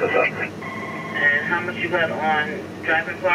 And how much you got on driving car?